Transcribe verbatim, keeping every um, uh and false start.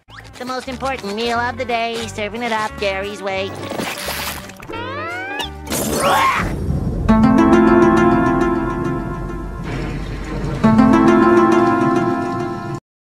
The most important meal of the day, serving it up Gary's way.